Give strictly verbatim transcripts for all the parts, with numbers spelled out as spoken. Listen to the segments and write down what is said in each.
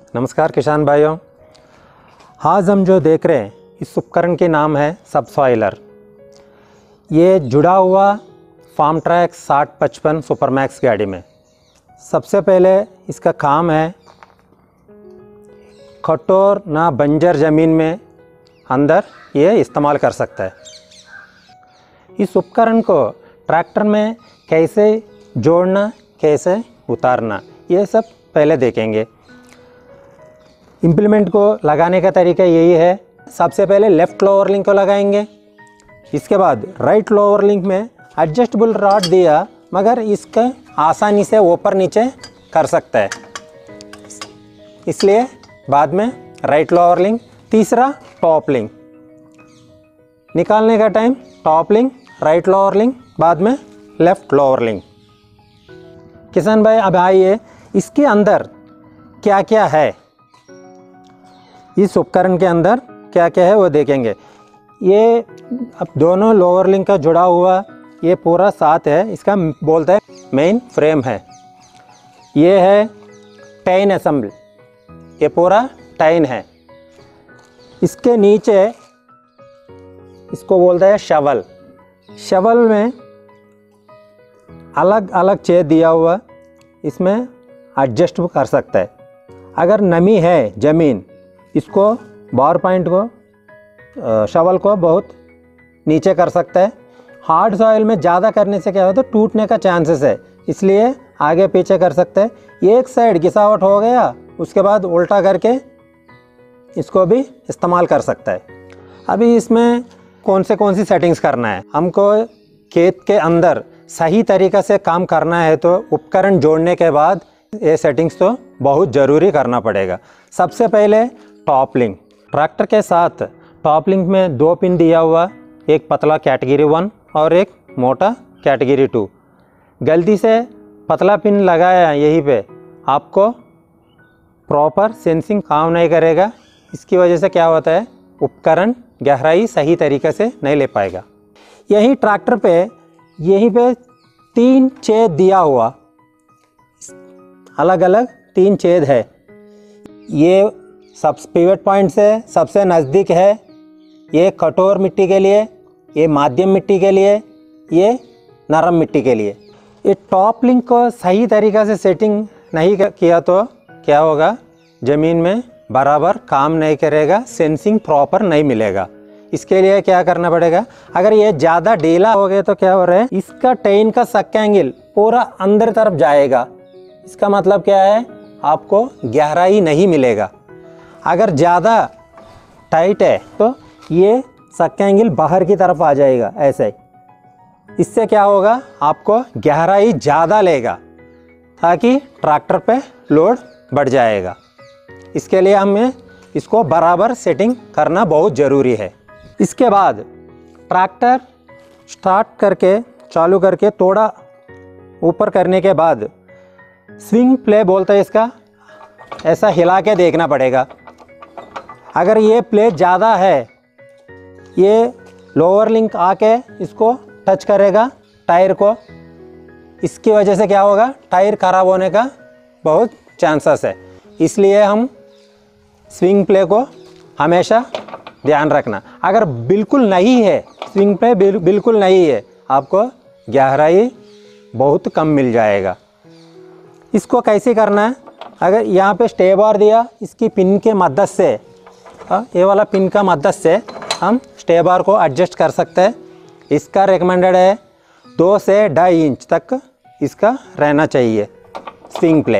नमस्कार किसान भाइयों, आज हम जो देख रहे हैं इस उपकरण के नाम है सबसॉइलर। ये जुड़ा हुआ फार्म ट्रैक साठ पचपन सुपरमैक्स गाड़ी में। सबसे पहले इसका काम है कठोर ना बंजर ज़मीन में अंदर ये इस्तेमाल कर सकता है। इस उपकरण को ट्रैक्टर में कैसे जोड़ना, कैसे उतारना, ये सब पहले देखेंगे। इम्प्लीमेंट को लगाने का तरीका यही है। सबसे पहले लेफ़्ट लोअर लिंक को लगाएंगे, इसके बाद राइट लोअर लिंक में एडजस्टेबल रॉड दिया, मगर इसका आसानी से ऊपर नीचे कर सकता है, इसलिए बाद में राइट लोअर लिंक। तीसरा टॉप लिंक, निकालने का time top link, right lower link, बाद में लेफ़्ट लोअर लिंक। किसान भाई अब आइए इसके अंदर क्या क्या है, इस उपकरण के अंदर क्या क्या है वो देखेंगे। ये अब दोनों लोअर लिंक का जुड़ा हुआ ये पूरा साथ है, इसका बोलता है मेन फ्रेम है। ये है टाइन असेंबल, ये पूरा टाइन है। इसके नीचे इसको बोलता है शवल। शवल में अलग अलग छेद दिया हुआ, इसमें एडजस्ट कर सकता है। अगर नमी है ज़मीन, इसको बार पॉइंट को शवल को बहुत नीचे कर सकता है। हार्ड सॉइल में ज़्यादा करने से क्या होता है, टूटने का चांसेस है, इसलिए आगे पीछे कर सकते हैं। एक साइड घिसावट हो गया, उसके बाद उल्टा करके इसको भी इस्तेमाल कर सकता है। अभी इसमें कौन से कौन सी सेटिंग्स करना है, हमको खेत के अंदर सही तरीक़े से काम करना है तो उपकरण जोड़ने के बाद ये सेटिंग्स तो बहुत ज़रूरी करना पड़ेगा। सबसे पहले टॉप लिंक। ट्रैक्टर के साथ टॉप लिंक में दो पिन दिया हुआ, एक पतला कैटेगरी वन और एक मोटा कैटेगरी टू। गलती से पतला पिन लगाया यहीं पे, आपको प्रॉपर सेंसिंग काम नहीं करेगा। इसकी वजह से क्या होता है, उपकरण गहराई सही तरीके से नहीं ले पाएगा। यही ट्रैक्टर पे यहीं पे तीन छेद दिया हुआ, अलग अलग तीन छेद है। ये सब पिवट पॉइंट से सबसे नज़दीक है, ये कठोर मिट्टी के लिए, ये माध्यम मिट्टी के लिए, ये नरम मिट्टी के लिए। ये टॉप लिंक को सही तरीक़े से सेटिंग नहीं किया तो क्या होगा, ज़मीन में बराबर काम नहीं करेगा, सेंसिंग प्रॉपर नहीं मिलेगा। इसके लिए क्या करना पड़ेगा, अगर ये ज़्यादा ढीला हो गया तो क्या हो रहा है, इसका टेन का सक्का एंगल पूरा अंदर तरफ जाएगा। इसका मतलब क्या है, आपको गहराई नहीं मिलेगा। अगर ज़्यादा टाइट है तो ये सक्का एंगल बाहर की तरफ आ जाएगा ऐसे ही। इससे क्या होगा, आपको गहराई ज़्यादा लेगा ताकि ट्रैक्टर पे लोड बढ़ जाएगा। इसके लिए हमें इसको बराबर सेटिंग करना बहुत ज़रूरी है। इसके बाद ट्रैक्टर स्टार्ट करके चालू करके थोड़ा ऊपर करने के बाद स्विंग प्ले बोलता है इसका, ऐसा हिला के देखना पड़ेगा। अगर ये प्ले ज़्यादा है, ये लोअर लिंक आके इसको टच करेगा टायर को, इसकी वजह से क्या होगा, टायर ख़राब होने का बहुत चांसेस है। इसलिए हम स्विंग प्ले को हमेशा ध्यान रखना। अगर बिल्कुल नहीं है, स्विंग प्ले बिल, बिल्कुल नहीं है, आपको गहराई बहुत कम मिल जाएगा। इसको कैसे करना है, अगर यहाँ पे स्टे बार दिया, इसकी पिन के मदद से, ये वाला पिन का मदद से हम स्टे बार को एडजस्ट कर सकते हैं। इसका रिकमेंडेड है दो से ढाई इंच तक इसका रहना चाहिए स्विंग प्ले।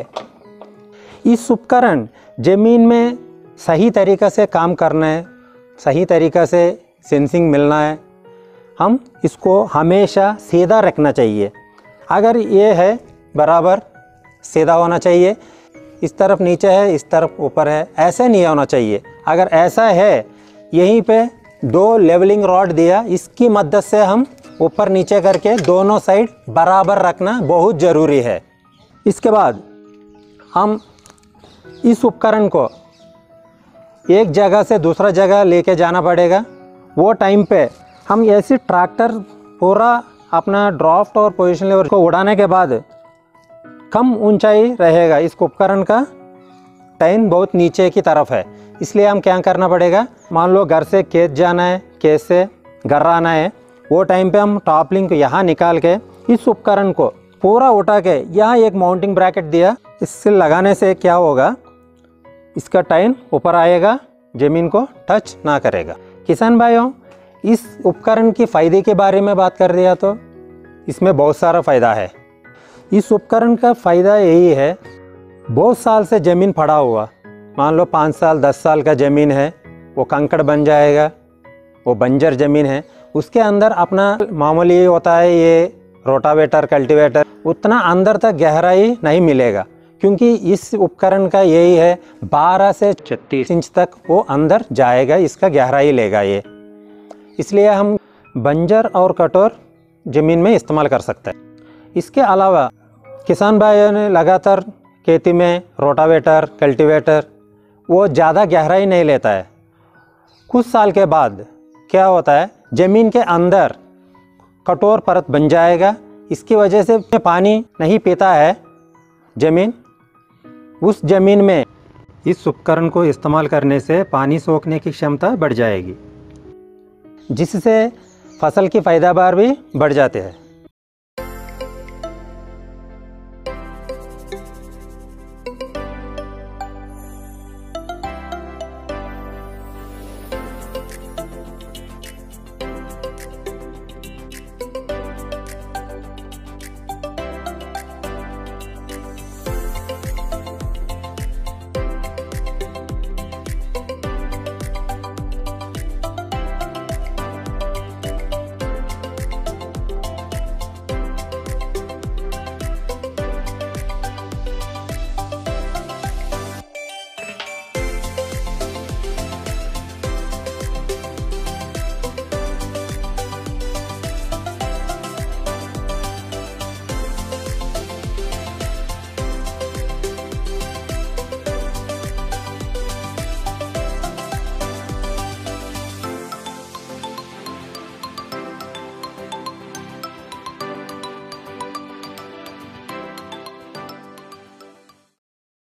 इस उपकरण ज़मीन में सही तरीक़े से काम करना है, सही तरीक़े से सेंसिंग मिलना है, हम इसको हमेशा सीधा रखना चाहिए। अगर ये है बराबर सीधा होना चाहिए, इस तरफ नीचे है, इस तरफ ऊपर है, ऐसे नहीं होना चाहिए। अगर ऐसा है, यहीं पे दो लेवलिंग रॉड दिया, इसकी मदद से हम ऊपर नीचे करके दोनों साइड बराबर रखना बहुत ज़रूरी है। इसके बाद हम इस उपकरण को एक जगह से दूसरा जगह लेके जाना पड़ेगा। वो टाइम पे हम ऐसे ट्रैक्टर पूरा अपना ड्राफ्ट और पोजीशन लेवल को उड़ाने के बाद कम ऊंचाई रहेगा इस उपकरण का, टाइन बहुत नीचे की तरफ है, इसलिए हम क्या करना पड़ेगा, मान लो घर से खेत जाना है, खेत से घर आना है, वो टाइम पे हम टॉप लिंक यहाँ निकाल के इस उपकरण को पूरा उठा के यहाँ एक माउंटिंग ब्रैकेट दिया, इससे लगाने से क्या होगा, इसका टाइन ऊपर आएगा, ज़मीन को टच ना करेगा। किसान भाइयों, इस उपकरण की फ़ायदे के बारे में बात कर दिया तो इसमें बहुत सारा फ़ायदा है। इस उपकरण का फ़ायदा यही है, बहुत साल से ज़मीन पड़ा हुआ, मान लो पाँच साल दस साल का ज़मीन है, वो कंकड़ बन जाएगा, वो बंजर ज़मीन है, उसके अंदर अपना मामूली होता है ये रोटावेटर कल्टीवेटर, उतना अंदर तक गहराई नहीं मिलेगा, क्योंकि इस उपकरण का यही है बारह से छत्तीस इंच तक वो अंदर जाएगा, इसका गहराई लेगा ये, इसलिए हम बंजर और कठोर ज़मीन में इस्तेमाल कर सकते हैं। इसके अलावा किसान भाइयों ने लगातार खेती में रोटावेटर कल्टीवेटर वो ज़्यादा गहराई नहीं लेता है, कुछ साल के बाद क्या होता है, ज़मीन के अंदर कठोर परत बन जाएगा, इसकी वजह से पानी नहीं पीता है ज़मीन, उस ज़मीन में इस उपकरण को इस्तेमाल करने से पानी सोखने की क्षमता बढ़ जाएगी, जिससे फसल की पैदावार भी बढ़ जाती है।